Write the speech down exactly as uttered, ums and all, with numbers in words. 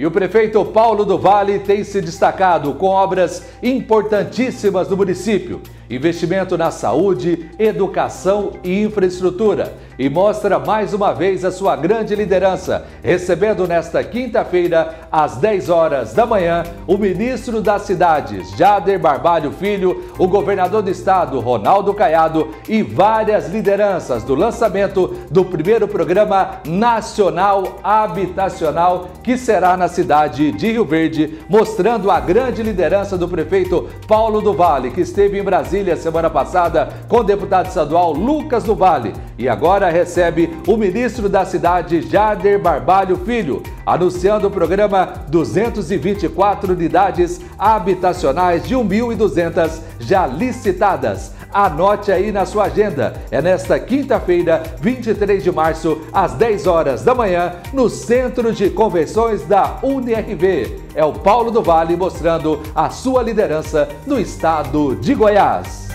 E o prefeito Paulo do Vale tem se destacado com obras importantíssimas no município. Investimento na saúde, educação e infraestrutura. E mostra mais uma vez a sua grande liderança, recebendo nesta quinta-feira, às dez horas da manhã, o ministro das Cidades, Jader Barbalho Filho, o governador do estado, Ronaldo Caiado, e várias lideranças do lançamento do primeiro programa nacional habitacional, que será na cidade de Rio Verde, mostrando a grande liderança do prefeito Paulo do Vale, que esteve em Brasília semana passada com o deputado estadual Lucas do Vale e agora recebe o ministro da cidade, Jader Barbalho Filho, anunciando o programa duzentas e vinte e quatro unidades habitacionais de mil e duzentas já licitadas. Anote aí na sua agenda, é nesta quinta-feira, vinte e três de março, às dez horas da manhã, no Centro de Convenções da U N R V. É o Paulo do Vale mostrando a sua liderança no estado de Goiás.